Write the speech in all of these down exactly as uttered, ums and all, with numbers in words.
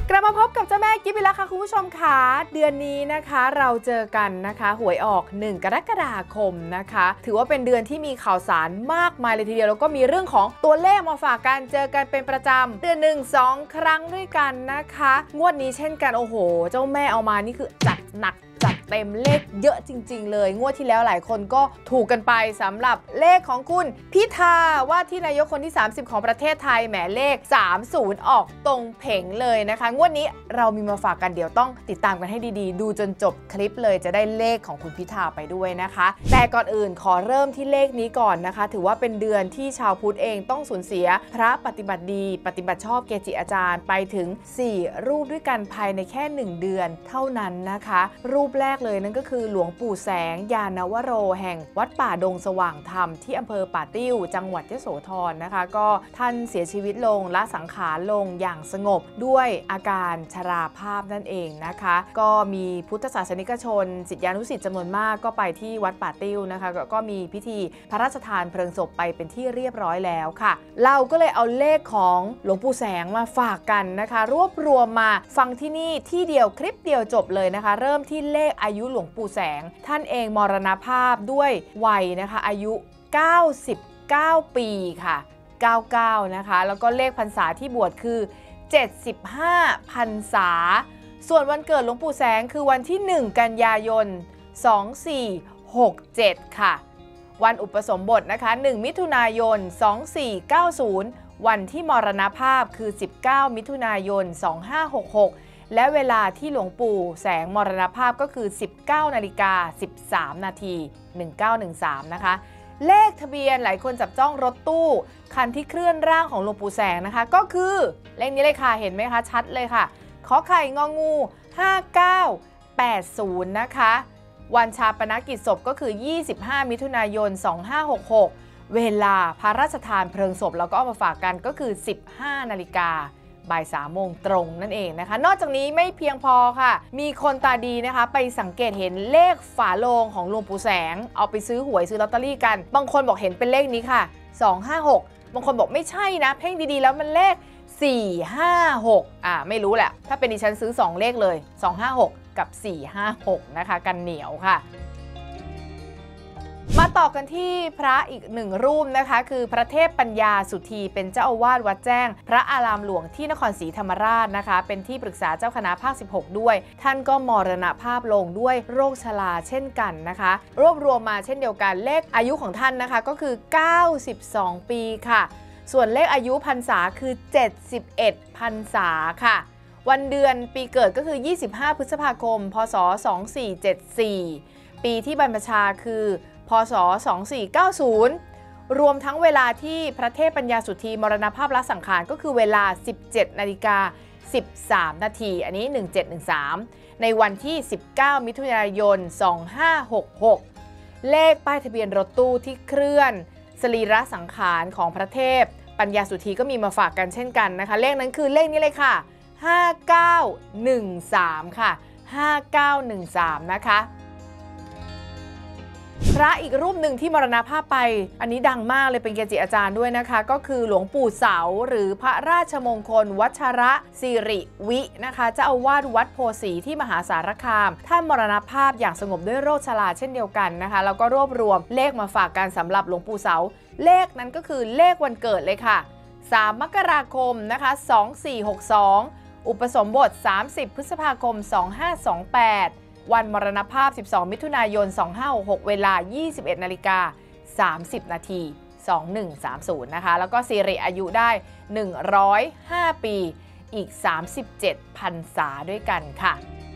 กลับมาพบกับเจ้าแม่กิ๊บอีกแล้วค่ะคุณผู้ชมค่ะเดือนนี้นะคะเราเจอกันนะคะหวยออกหนึ่งกรกฎาคมนะคะถือว่าเป็นเดือนที่มีข่าวสารมากมายเลยทีเดียวแล้วก็มีเรื่องของตัวเลขมาฝากกันเจอกันเป็นประจำเดือนหนึ่งสองครั้งด้วยกันนะคะงวดนี้เช่นกันโอ้โหเจ้าแม่เอามานี่คือจัดหนักจัดเต็มเลขเยอะจริงๆเลยงวดที่แล้วหลายคนก็ถูกกันไปสำหรับเลขของคุณพิธาว่าที่นายกคนที่สามสิบของประเทศไทยแหมเลขสามสิบออกตรงเพ่งเลยนะคะงวดนี้เรามีมาฝากกันเดี๋ยวต้องติดตามกันให้ดีๆดูจนจบคลิปเลยจะได้เลขของคุณพิธาไปด้วยนะคะแต่ก่อนอื่นขอเริ่มที่เลขนี้ก่อนนะคะถือว่าเป็นเดือนที่ชาวพุทธเองต้องสูญเสียพระปฏิบัติดีปฏิบัติชอบเกจิอาจารย์ไปถึงสี่รูปด้วยกันภายในแค่หนึ่งเดือนเท่านั้นนะคะรูปแรกเลยนั่นก็คือหลวงปู่แสงยานวโรแห่งวัดป่าดงสว่างธรรมที่อำเภอป่าติ้วจังหวัดยโสธรนะคะก็ท่านเสียชีวิตลงละสังขารลงอย่างสงบด้วยอาการชราภาพนั่นเองนะคะก็มีพุทธศาสนิกชนศิษยานุศิษย์จำนวนมากก็ไปที่วัดป่าติ้วนะคะก็มีพิธีพระราชทานเพลิงศพไปเป็นที่เรียบร้อยแล้วค่ะเราก็เลยเอาเลขของหลวงปู่แสงมาฝากกันนะคะรวบรวมมาฟังที่นี่ที่เดียวคลิปเดียวจบเลยนะคะเริ่มที่เลขอายุหลวงปู่แสงท่านเองมรณภาพด้วยวัยนะคะอายุเก้าสิบเก้าปีค่ะเก้าสิบเก้านะคะแล้วก็เลขพรรษาที่บวชคือเจ็ดสิบห้าพรรษาส่วนวันเกิดหลวงปู่แสงคือวันที่หนึ่งกันยายนสองพันสี่ร้อยหกสิบเจ็ดค่ะวันอุปสมบทนะคะหนึ่งมิถุนายนสองพันสี่ร้อยเก้าสิบวันที่มรณภาพคือสิบเก้ามิถุนายนสองพันห้าร้อยหกสิบหกและเวลาที่หลวงปู่แสงมรณภาพก็คือสิบเก้านาฬิกาสิบสามนาทีหนึ่งเก้าหนึ่งสามนะคะเลขทะเบียนหลายคนจับจ้องรถตู้คันที่เคลื่อนร่างของหลวงปู่แสงนะคะก็คือเลขนี้เลยค่ะเห็นไหมคะชัดเลยค่ะขอไข่งองูห้าเก้าแปดศูนย์นะคะวันชาปนกิจศพก็คือยี่สิบห้ามิถุนายนสองพันห้าร้อยหกสิบหกเวลาพระราชทานเพลิงศพเราก็เอามาฝากกันก็คือสิบห้านาฬิกาบ่ายสามโมงตรงนั่นเองนะคะนอกจากนี้ไม่เพียงพอค่ะมีคนตาดีนะคะไปสังเกตเห็นเลขฝาโลงของหลวงปู่แสงเอาไปซื้อหวยซื้อลอตเตอรี่กันบางคนบอกเห็นเป็นเลขนี้ค่ะสองห้าหกบางคนบอกไม่ใช่นะเพ่งดีๆแล้วมันเลขสี่ห้าหกอ่าไม่รู้แหละถ้าเป็นดิฉันซื้อสองเลขเลยสองห้าหกกับสี่ห้าหกนะคะกันเหนียวค่ะมาต่อกันที่พระอีกหนึ่งรูปนะคะคือพระเทพปัญญาสุธีเป็นเจ้าอาวาสวัดแจ้งพระอารามหลวงที่นครศรีธรรมราชนะคะเป็นที่ปรึกษาเจ้าคณะภาคสิบหกด้วยท่านก็มรณภาพลงด้วยโรคชราเช่นกันนะคะรวบรวมมาเช่นเดียวกันเลขอายุของท่านนะคะก็คือเก้าสิบสองปีค่ะส่วนเลขอายุพรรษาคือเจ็ดสิบเอ็ดพรรษาค่ะวันเดือนปีเกิดก็คือยี่สิบห้าพฤษภาคมพศสองพันสี่ร้อยเจ็ดสิบสี่ปีที่บรรพชาคือพศสองพันสี่ร้อยเก้าสิบรวมทั้งเวลาที่พระเทพปัญญาสุธีมรณภาพละสังขารก็คือเวลา สิบเจ็ดนาฬิกาสิบสามนาทีอันนี้หนึ่งเจ็ดหนึ่งสามในวันที่สิบเก้ามิถุนายนสองพันห้าร้อยหกสิบหกเลขป้ายทะเบียนรถตู้ที่เคลื่อนสรีระสังขารของพระเทพปัญญาสุธีก็มีมาฝากกันเช่นกันนะคะเลขนั้นคือเลขนี้เลยค่ะห้าเก้าหนึ่งสามค่ะห้าเก้าหนึ่งสามนะคะพระอีกรูปหนึ่งที่มรณภาพไปอันนี้ดังมากเลยเป็นเกจิอาจารย์ด้วยนะคะก็คือหลวงปู่เสาหรือพระราชมงคลวัชระสิริวินะคะเจ้าอาวาสวัดโพสีที่มหาสารคามท่านมรณภาพอย่างสงบด้วยโรคชราเช่นเดียวกันนะคะแล้วก็รวบรวมเลขมาฝากกันสำหรับหลวงปู่เสาเลขนั้นก็คือเลขวันเกิดเลยค่ะสามมกราคมนะคะสองพันสี่ร้อยหกสิบสองอุปสมบทสามสิบพฤษภาคมสองพันห้าร้อยยี่สิบแปดวันมรณภาพสิบสองมิถุนายนสองพันห้าร้อยหกสิบหกเวลา ยี่สิบเอ็ดนาฬิกาสามสิบนาทีสองพันหนึ่งร้อยสามสิบนะคะแล้วก็สิริอายุได้หนึ่งร้อยห้าปีอีกสามสิบเจ็ดพรรษาด้วยกันค่ะ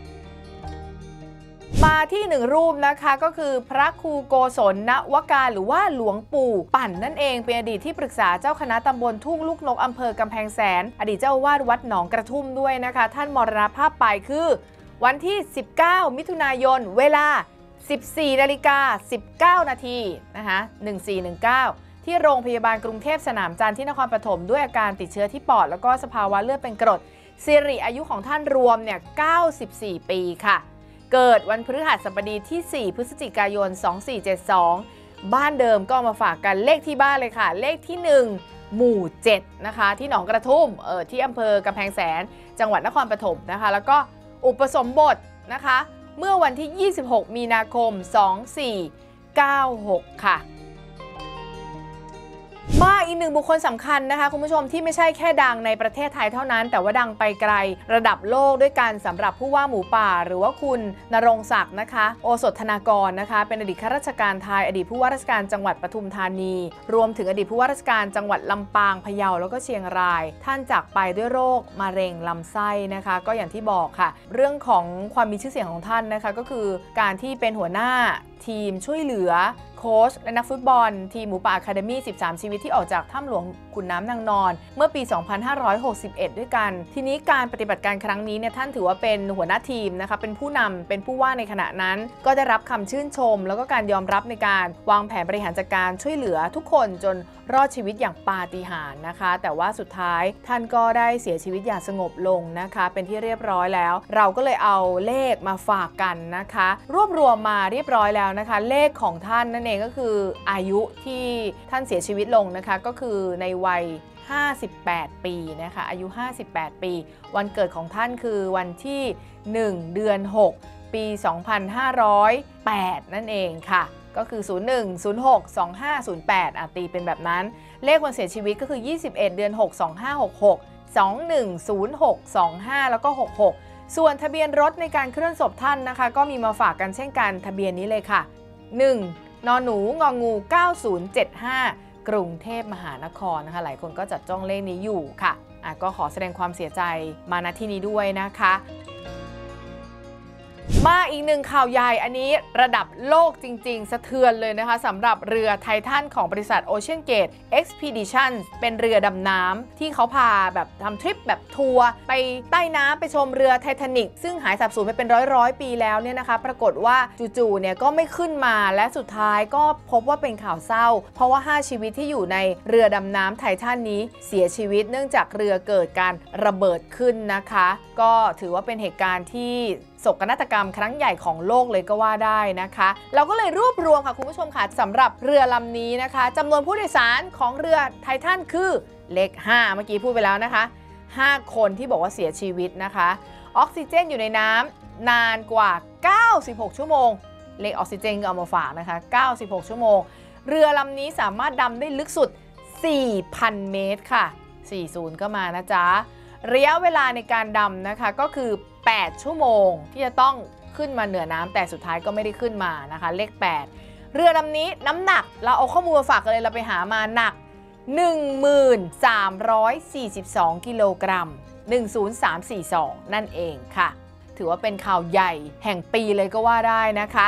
มาที่หนึ่งรูปนะคะก็คือพระครูโกศลณวการหรือว่าหลวงปู่ปั่นนั่นเองเป็นอดีตที่ปรึกษาเจ้าคณะตำบลทุ่งลูกนกอำเภอกำแพงแสนอดีตเจ้าอาวาสวัดหนองกระทุ่มด้วยนะคะท่านมรณภาพไปคือวันที่สิบเก้ามิถุนายนเวลา สิบสี่นาฬิกาสิบเก้านาทีนะคะหนึ่งสี่หนึ่งเก้าที่โรงพยาบาลกรุงเทพสนามจันทร์ที่นครปฐมด้วยอาการติดเชื้อที่ปอดแล้วก็สภาวะเลือดเป็นกรดสิริอายุของท่านรวมเนี่ยเก้าสิบสี่ปีค่ะเกิดวันพฤหัสบดีที่สี่พฤศจิกายนสองพันสี่ร้อยเจ็ดสิบสองบ้านเดิมก็มาฝากกันเลขที่บ้านเลยค่ะเลขที่หนึ่งหมู่เจ็ดนะคะที่หนองกระทุ่มเออที่อำเภอกำแพงแสนจังหวัดนครปฐมนะคะแล้วก็อุปสมบทนะคะเมื่อวันที่ยี่สิบหกมีนาคมสองพันสี่ร้อยเก้าสิบหกค่ะมาอีกหนึ่งบุคคลสำคัญนะคะคุณผู้ชมที่ไม่ใช่แค่ดังในประเทศไทยเท่านั้นแต่ว่าดังไปไกลระดับโลกด้วยกันสำหรับผู้ว่าหมูป่าหรือว่าคุณณรงค์ศักดิ์นะคะโอสถธนากรนะคะเป็นอดีตข้าราชการไทยอดีตผู้ว่าราชการจังหวัดปทุมธานีรวมถึงอดีตผู้ว่าราชการจังหวัดลำปางพะเยาแล้วก็เชียงรายท่านจากไปด้วยโรคมะเร็งลำไส้นะคะก็อย่างที่บอกค่ะเรื่องของความมีชื่อเสียงของท่านนะคะก็คือการที่เป็นหัวหน้าทีมช่วยเหลือโค้ชและนักฟุตบอลทีมหมูป่าอะคาเดมี่สิบสามชีวิตที่ออกจากถ้ำหลวงขุนน้ำนางนอนเมื่อปี สองพันห้าร้อยหกสิบเอ็ด ด้วยกันทีนี้การปฏิบัติการครั้งนี้เนี่ยท่านถือว่าเป็นหัวหน้าทีมนะคะเป็นผู้นำเป็นผู้ว่าในขณะนั้นก็ได้รับคำชื่นชมแล้วก็การยอมรับในการวางแผนบริหารจัดการช่วยเหลือทุกคนจนรอดชีวิตอย่างปาฏิหาริย์นะคะแต่ว่าสุดท้ายท่านก็ได้เสียชีวิตอย่างสงบลงนะคะเป็นที่เรียบร้อยแล้วเราก็เลยเอาเลขมาฝากกันนะคะรวบรวมมาเรียบร้อยแล้วนะคะเลขของท่านนั่นเองก็คืออายุที่ท่านเสียชีวิตลงนะคะก็คือในวัยห้าสิบแปดปีนะคะอายุห้าสิบแปดปีวันเกิดของท่านคือวันที่หนึ่งเดือนหกปีสองพันห้าร้อยแปดนั่นเองค่ะก็คือศูนย์ หนึ่ง ศูนย์ หก สอง ห้า ศูนย์ แปดอ่ะตีเป็นแบบนั้นเลขวันเสียชีวิตก็คือยี่สิบเอ็ดเดือนหก สองพันห้าร้อยหกสิบหก สอง หนึ่ง ศูนย์ หก สอง ห้าแล้วก็หกสิบหกส่วนทะเบียนรถในการเคลื่อนศพท่านนะคะก็มีมาฝากกันเช่นกันทะเบียนนี้เลยค่ะหนึ่งนหนูงองูเก้าศูนย์เจ็ดห้ากรุงเทพมหานครนะคะหลายคนก็จัดจ้องเลขนี้อยู่ค่ะอ่ะก็ขอแสดงความเสียใจมาณที่นี้ด้วยนะคะมาอีกหนึ่งข่าวใหญ่อันนี้ระดับโลกจริงๆสะเทือนเลยนะคะสำหรับเรือไททันของบริษัท Ocean Gate Expedition เป็นเรือดำน้ำที่เขาพาแบบทำทริปแบบทัวร์ไปใต้น้ำไปชมเรือไททานิกซึ่งหายสาบสูญไปเป็นร้อยร้อยปีแล้วเนี่ยนะคะปรากฏว่าจู่ๆเนี่ยก็ไม่ขึ้นมาและสุดท้ายก็พบว่าเป็นข่าวเศร้าเพราะว่าห้าชีวิตที่อยู่ในเรือดำน้ำไททันนี้เสียชีวิตเนื่องจากเรือเกิดการระเบิดขึ้นนะคะก็ถือว่าเป็นเหตุการณ์ที่โศกนาฏกรรมครั้งใหญ่ของโลกเลยก็ว่าได้นะคะเราก็เลยรวบรวมค่ะคุณผู้ชมค่ะสำหรับเรือลำนี้นะคะจำนวนผู้โดยสารของเรือไททันคือเลขห้าเมื่อกี้พูดไปแล้วนะคะห้าคนที่บอกว่าเสียชีวิตนะคะออกซิเจนอยู่ในน้ำนานกว่าเก้าสิบหกชั่วโมงเลขออกซิเจนก็เอามาฝากนะคะเก้าสิบหกชั่วโมงเรือลำนี้สามารถดำได้ลึกสุด สี่พัน เมตรค่ะสี่สิบก็มานะจ๊ะระยะเวลาในการดำนะคะก็คือแปดชั่วโมงที่จะต้องขึ้นมาเหนือน้ำแต่สุดท้ายก็ไม่ได้ขึ้นมานะคะเลขแปดเรือลำนี้น้ำหนักเราเอาข้อมูลมาฝากกันเลยเราไปหามาหนัก หนึ่งพันสามร้อยสี่สิบสอง กิโลกรัมหนึ่งพันสามร้อยสี่สิบสองนั่นเองค่ะถือว่าเป็นข่าวใหญ่แห่งปีเลยก็ว่าได้นะคะ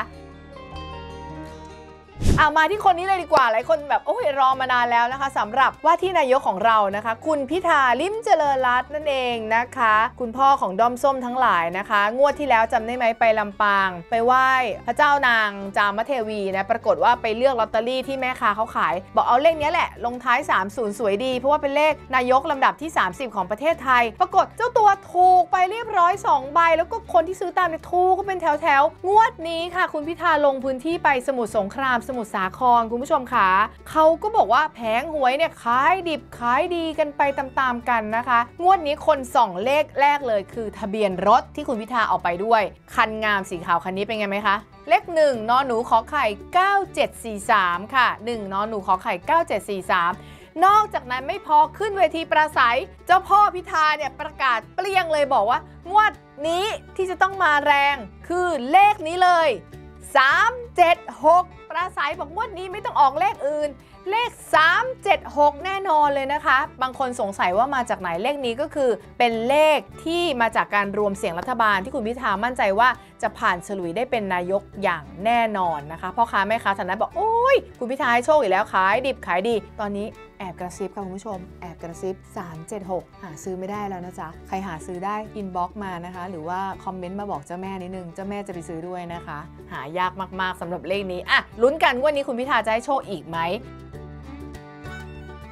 เอามาที่คนนี้เลยดีกว่าหลายคนแบบโอ้ยรอมานานแล้วนะคะสำหรับว่าที่นายกของเรานะคะคุณพิธาลิ้มเจริญรัตน์นั่นเองนะคะคุณพ่อของด้อมส้มทั้งหลายนะคะงวดที่แล้วจำได้ไหมไปลำปางไปไหว้พระเจ้านางจามเทวีนะปรากฏว่าไปเลือกลอตเตอรี่ที่แม่ค้าเขาขายบอกเอาเลขนี้แหละลงท้ายสามสิบสวยดีเพราะว่าเป็นเลขนายกลำดับที่สามสิบของประเทศไทยปรากฏเจ้าตัวถูกไปเรียบร้อยสองใบแล้วก็คนที่ซื้อตามเนี่ยถูกก็เป็นแถวๆงวดนี้ค่ะคุณพิธาลงพื้นที่ไปสมุทรสงครามสมุทรสาครคุณผู้ชมค่ะเขาก็บอกว่าแผงหวยเนี่ยขายดิบขายดีกันไปตามๆกันนะคะงวดนี้คนส่องเลขแรกเลยคือทะเบียนรถที่คุณพิธาเอาไปด้วยคันงามสีขาวคันนี้เป็นไงไหมคะเลขหนึ่งนหนูขอไข่เก้าเจ็ดสี่สามค่ะหนึ่งนหนูขอไข่เก้าเจ็ดสี่สามนอกจากนั้นไม่พอขึ้นเวทีปราศัยเจ้าพ่อพิธาเนี่ยประกาศเปรี้ยงเลยบอกว่างวดนี้ที่จะต้องมาแรงคือเลขนี้เลยสาม เจ็ด หกปราศัยบอกงวดนี้ไม่ต้องออกเลขอื่นเลขสาม เจ็ด หกแน่นอนเลยนะคะบางคนสงสัยว่ามาจากไหนเลขนี้ก็คือเป็นเลขที่มาจากการรวมเสียงรัฐบาลที่คุณพิธามั่นใจว่าจะผ่านฉลุยได้เป็นนายกอย่างแน่นอนนะคะพ่อค้าแม่ค้าฐานะบอกโอ้ยคุณพิธาให้โชคอีกแล้วขายดิบขายดีตอนนี้แอบกระซิบค่ะคุณผู้ชมแอบกระซิบสาม เจ็ด หกหาซื้อไม่ได้แล้วนะจ๊ะใครหาซื้อได้อินบ็อกซ์มานะคะหรือว่าคอมเมนต์มาบอกเจ้าแม่นิดนึงเจ้าแม่จะไปซื้อด้วยนะคะหายากมากๆสำหรับเลขนี้อ่ะลุ้นกันว่านี้คุณพิธาจะให้โชคอีกไหม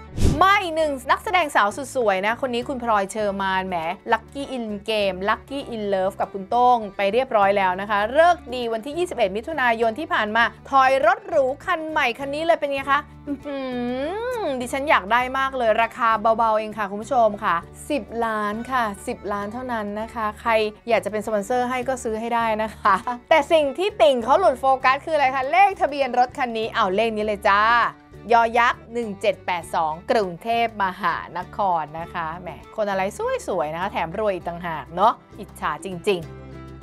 มาอีกหนึ่งนักแสดงสาวสุดสวยนะคนนี้คุณพลอยเชอร์มานแหมลัคกี้อินเกมลัคกี้อินเลิฟกับคุณโต้งไปเรียบร้อยแล้วนะคะเลิกดีวันที่ยี่สิบเอ็ดมิถุนายนที่ผ่านมาถอยรถหรูคันใหม่คันนี้เลยเป็นไงคะดิฉันอยากได้มากเลยราคาเบาๆเองค่ะคุณผู้ชมค่ะสิบล้านค่ะสิบล้านเท่านั้นนะคะใครอยากจะเป็นสปอนเซอร์ให้ก็ซื้อให้ได้นะคะแต่สิ่งที่ติ่งเขาหลุดโฟกัสคืออะไรคะเลขทะเบียนรถคันนี้เอาเลขนี้เลยจ้ายอยักษ์หนึ่งเจ็ดแปดสองกรุงเทพมหานครนะคะแหมคนอะไรสวยๆนะคะแถมรวยอีกต่างหากเนาะอิจฉาจริงๆ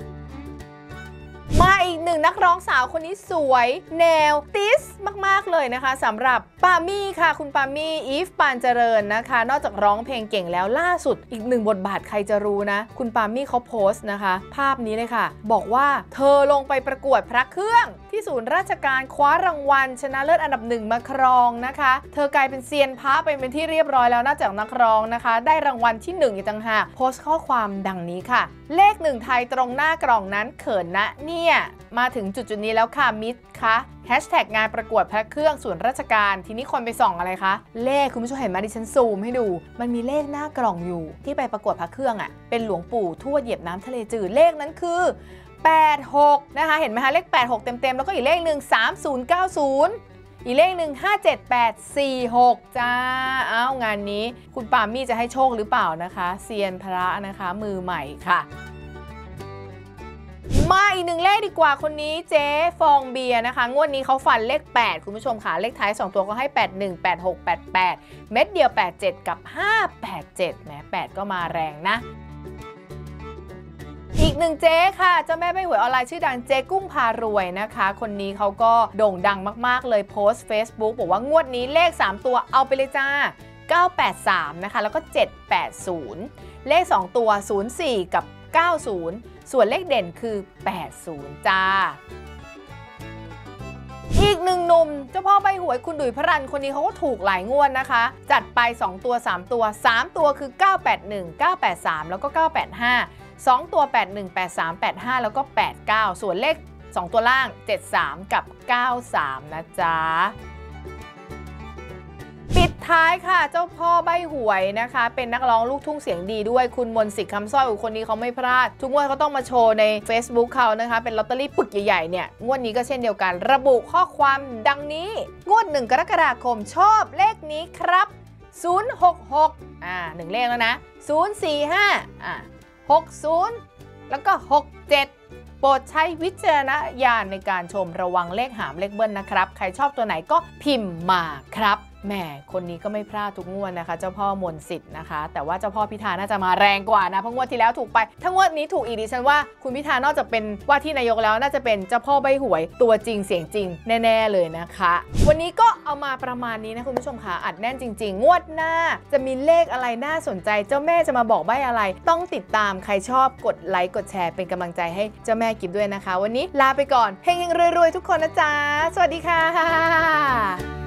มาอีกหนึ่งนักร้องสาวคนนี้สวยแนวติสมากๆเลยนะคะสำหรับปามี่ค่ะคุณปามี่อีฟปานเจริญนะคะนอกจากร้องเพลงเก่งแล้วล่าสุดอีกหนึ่งบทบาทใครจะรู้นะคุณปามี่เขาโพสต์นะคะภาพนี้เลยค่ะบอกว่าเธอลงไปประกวดพระเครื่องที่ศูนย์ราชการคว้ารางวัลชนะเลิศอันดับหนึ่งมาครองนะคะเธอกลายเป็นเซียนพระไปเป็นที่เรียบร้อยแล้วนอกจากนักร้องนะคะได้รางวัลที่หนึ่งอีกต่างหากโพสต์ข้อความดังนี้ค่ะเลขหนึ่งไทยตรงหน้ากล่องนั้นเขินนะเนี่ยมาถึงจุดจุดนี้แล้วค่ะมิตรคะแฮชแท็กงานประกวดพระเครื่องส่วนราชการทีนี้คนไปส่องอะไรคะเลขคุณผู้ชมเห็นไหมดิฉันซูมให้ดูมันมีเลขหน้ากล่องอยู่ที่ไปประกวดพระเครื่องอ่ะเป็นหลวงปู่ทวดเหยียบน้ำทะเลจืดเลขนั้นคือแปดหกนะคะเห็นไหมคะเลขแปดหกเต็มๆแล้วก็อีกเลขหนึ่งสามศูนย์เก้าศูนย์อีกเลขหนึ่งห้าเจ็ดแปดสี่หกจ้าอ้าวงานนี้คุณปามี่จะให้โชคหรือเปล่านะคะเซียนพระนะคะมือใหม่ค่ะมาอีกหนึ่งเลขดีกว่าคนนี้เจ๊ฟองเบียร์นะคะงวดนี้เขาฟันเลขแปดคุณผู้ชมค่ะเลขท้ายสองตัวก็ให้แปดหนึ่ง แปดหก แปดแปดเม็ดเดียวแปดเจ็ดกับห้าแปดเจ็ดแหมแปดก็มาแรงนะอีกหนึ่งเจ๊ค่ะเจ้าแม่ใบหวยออนไลน์ชื่อดังเจ๊กุ้งพารวยนะคะคนนี้เขาก็โด่งดังมากๆเลยโพสต์ Facebook บอกว่างวดนี้เลขสามตัวเอาไปเลยจ้าเก้าแปดสามนะคะแล้วก็เจ็ดแปดศูนย์เลขสองตัวศูนย์สี่กับเก้าศูนย์ส่วนเลขเด่นคือแปดศูนย์จ้าอีกหนึ่งหนุ่มเจ้าพ่อใบหวยคุณดุยพรันคนนี้เขาก็ถูกหลายงวดนะคะจัดไปสองตัวสามตัวสามตัวคือเก้าแปดหนึ่ง เก้าแปดสามแล้วก็เก้าแปดห้าสองตัวแปดหนึ่ง แปดสาม แปดห้าแล้วก็แปดเก้าส่วนเลขสองตัวล่างเจ็ดสามกับเก้าสามนะจ๊ะปิดท้ายค่ะเจ้าพ่อใบหวยนะคะเป็นนักร้องลูกทุ่งเสียงดีด้วยคุณมนต์สิทธิ์คำสร้อยคนนี้เขาไม่พลาดทุกงวดเขาต้องมาโชว์ใน Facebook เขานะคะเป็นลอตเตอรี่ปึกใหญ่ๆเนี่ยงวดนี้ก็เช่นเดียวกันระบุข้อความดังนี้งวดหนึ่งกรกฎาคมชอบเลขนี้ครับศูนย์หกหกอ่าหนึ่งเลขแล้วนะศูนย์สี่ห้าอ่าหกศูนย์แล้วก็หกเจ็ดโปรดใช้วิจารณญาณในการชมระวังเลขหามเลขเบิ้ลนะครับใครชอบตัวไหนก็พิมพ์มาครับแหมคนนี้ก็ไม่พลาดทุกงวดนะคะเจ้าพ่อมนต์สิทธิ์นะคะแต่ว่าเจ้าพ่อพิธาน่าจะมาแรงกว่านะเพราะงวดที่แล้วถูกไปถ้างวดนี้ถูกอีกดิฉันว่าคุณพิธานอกจากเป็นว่าที่นายกแล้วน่าจะเป็นเจ้าพ่อใบหวยตัวจริงเสียงจริงแน่ๆเลยนะคะวันนี้ก็เอามาประมาณนี้นะคุณผู้ชมคะอัดแน่นจริงๆงวดหน้าจะมีเลขอะไรน่าสนใจเจ้าแม่จะมาบอกใบ้อะไรต้องติดตามใครชอบกดไลค์กดแชร์เป็นกำลังใจให้เจ้าแม่กิฟด้วยนะคะวันนี้ลาไปก่อนเฮงๆรวยๆทุกคนนะจ๊ะสวัสดีค่ะ